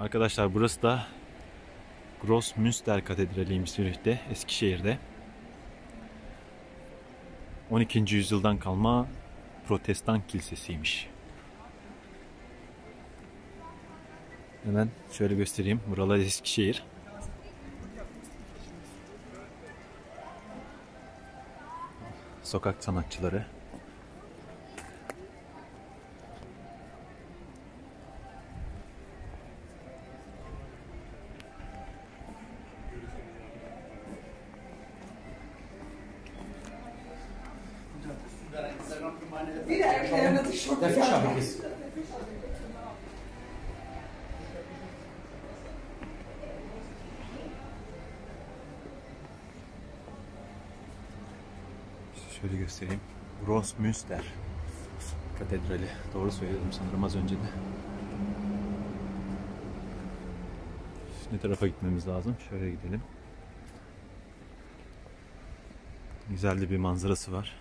Arkadaşlar burası da Grossmünster Katedrali'ymiş Zürih'te, Eskişehir'de. 12. yüzyıldan kalma Protestan kilisesiymiş. Hemen şöyle göstereyim. Buralar Eskişehir. Sokak sanatçıları. Şöyle göstereyim. Grossmünster Katedrali. Doğru söyledim sanırım az önce de. Ne tarafa gitmemiz lazım? Şöyle gidelim. Güzel de bir manzarası var.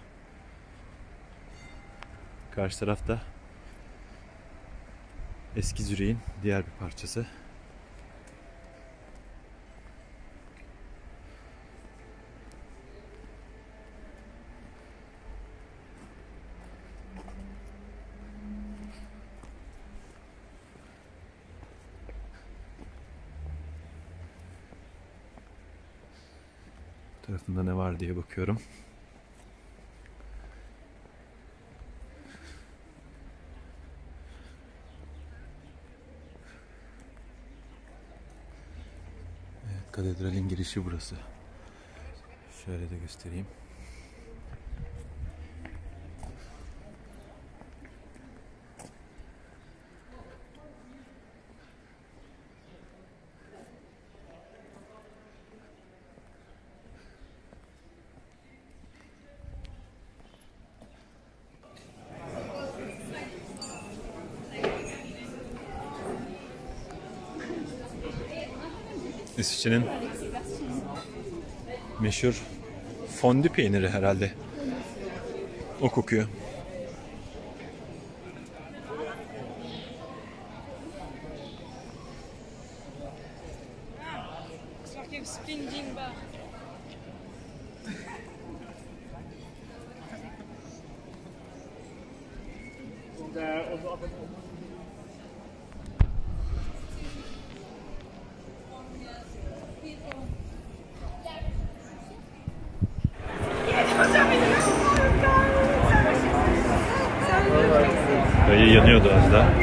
Karşı tarafta eski Zürih'in diğer bir parçası. Bu tarafında ne var diye bakıyorum. Evet, katedralin girişi burası. Şöyle de göstereyim. İsviçre'nin meşhur fondü peyniri herhalde. O kokuyor. Dayı yanıyordu az da.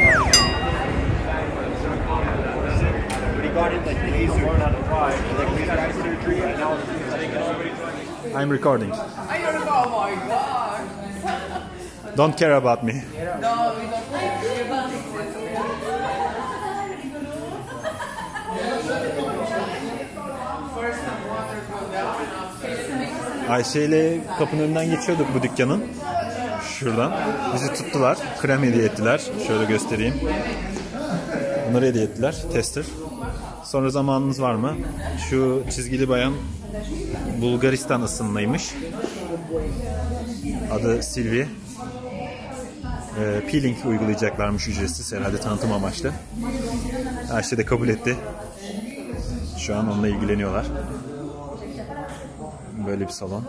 I'm recording. Oh my god! Don't care about me. No, we don't care about it. First the water go down and Ayşe ile kapının önünden geçiyorduk bu dükkanın. Şuradan. Bizi tuttular. Krem hediye ettiler. Şöyle göstereyim. Bunları hediye ettiler. Tester. Sonra zamanınız var mı? Şu çizgili bayan Bulgaristan ısınmaymış. Adı Silvi. Peeling uygulayacaklarmış ücretsiz. Herhalde tanıtım amaçlı. Ayşe de kabul etti. Şu an onunla ilgileniyorlar. Böyle bir salon.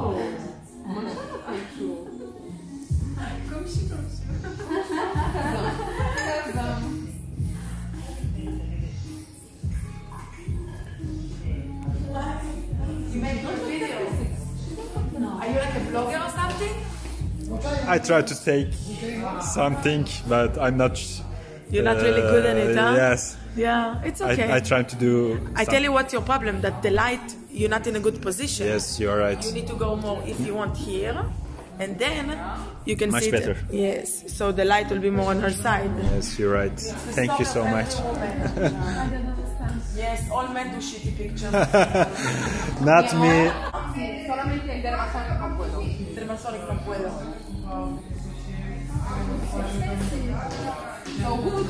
Comme si, comme ça. I try to take something, but I'm not. You're not really good at it, huh? Yes. Yeah, it's okay. I try to do. I tell you what's your problem, that the light, you're not in a good position. Yes, you're right. You need to go more, if you want, here, and then you can Much see better. Yes, so the light will be more on her side. Yes, you're right. Thank you so much. Yes, all men do shitty pictures. Not me. Solamente el dermasonic no puedo. Dermasonic no puedo. So good.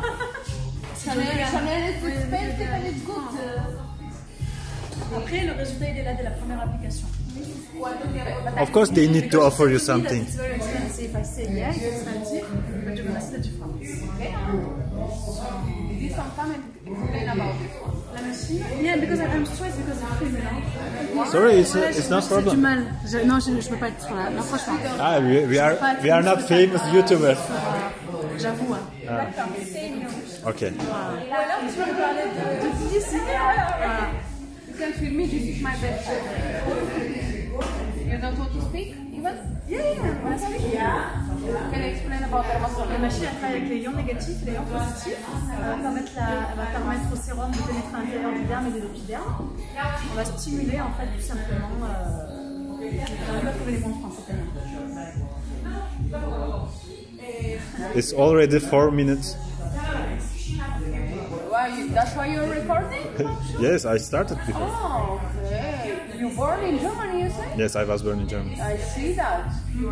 Chanel is expensive and it's good. Après, le résultat il est là dès la première application. Of course, they need to offer you something. It's very expensive. I say yes, it's expensive, but you're gonna see the difference. This one come and explain about this one. La machine? Yeah, because I'm stressed because of film. Sorry, it's not J'ai du problem. mal. Non, je peux pas être là. Non, franchement. Ah, we are not famous YouTubers. J'avoue. Hein. Okay. Ou alors tu peux me parler de d'ici. Voilà. You can film me, this is my best friend. You don't want to speak even? Yeah, on va expliquer. Can you explain about La dermasonic? machine elle travaille avec les ions négatifs et les ions positifs. Elle va permettre au sérum de pénétrer à l'intérieur du derme et de l'épiderme. On va stimuler en fait tout simplement. On va trouver les mots en français. It's It's already 4 minutes. That's why you're recording? Yes, I started before. Oh, okay. You born in Germany, you say? Yes, I was born in Germany. I see that.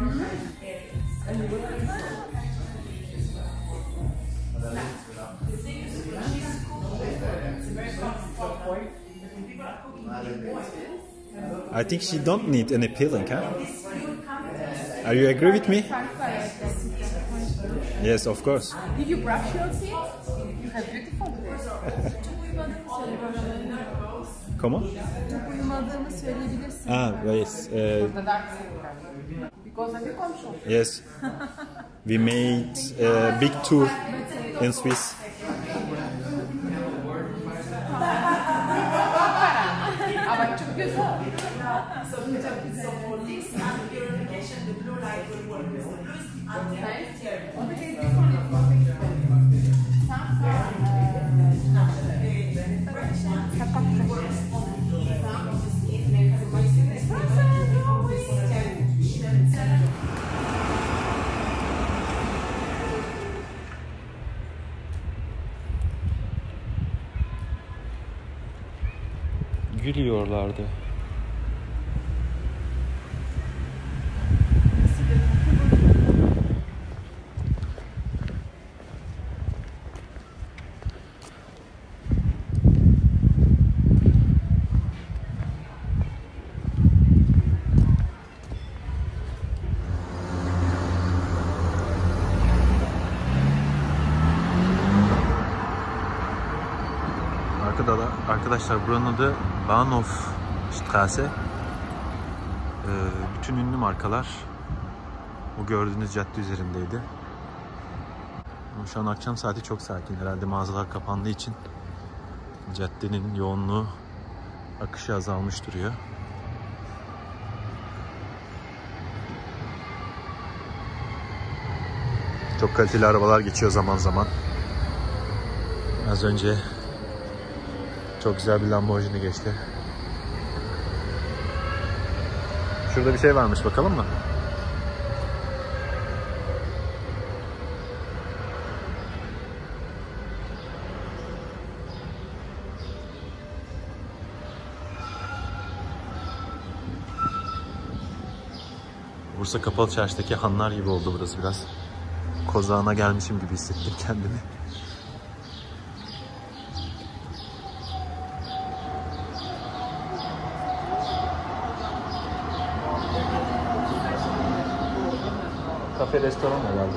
I think she don't need any peeling, huh? Are you agree with me? Yes, of course. Did you brush your teeth? You have beautiful teeth. Comment? Uyumadığını söyleyebilirsin. Ah, yes. The dark because of the control. Yes. We made a big tour in Swiss. Ama çok güzel. Gülüyorlardı. Arkadaşlar buranın adı Bahnhofstraße. Bütün ünlü markalar o gördüğünüz cadde üzerindeydi. Ama şu an akşam saati çok sakin. Herhalde mağazalar kapandığı için caddenin yoğunluğu, akışı azalmış duruyor. Çok kaliteli arabalar geçiyor zaman zaman. Az önce çok güzel bir Lamborghini geçti. Şurada bir şey varmış, bakalım mı? Bursa Kapalı Çarşı'daki hanlar gibi oldu burası biraz. Kozağına gelmişim gibi hissettim kendimi. Kafe, restoran herhalde.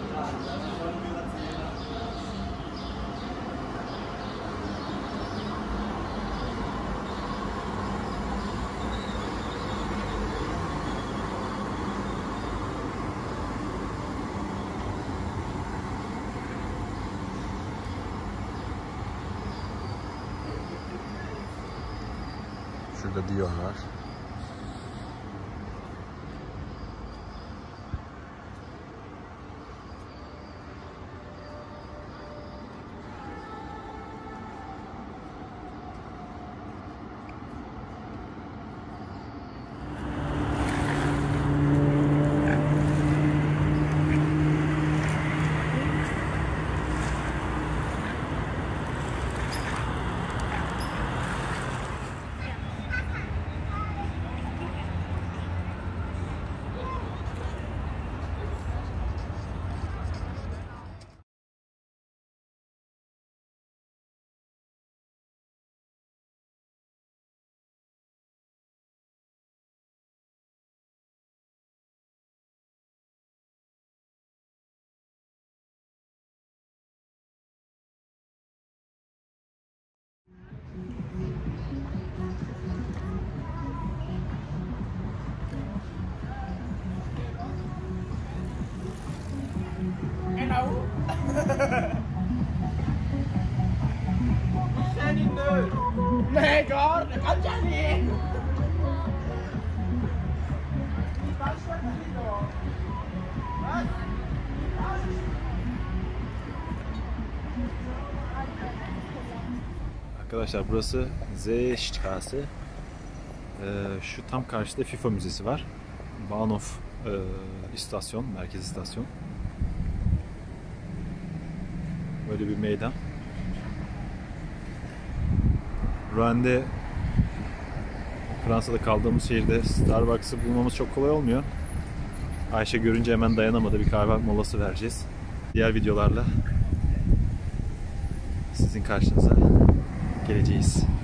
Şurada diyorlar. Arkadaşlar burası Seestraße. Şu tam karşıda FIFA Müzesi var. Bahnhof istasyon, merkez istasyon. Böyle bir meydan. Roen'de, Fransa'da kaldığımız şehirde Starbucks'ı bulmamız çok kolay olmuyor. Ayşe görünce hemen dayanamadı. Bir kahve molası vereceğiz. Diğer videolarla sizin karşınıza geleceğiz.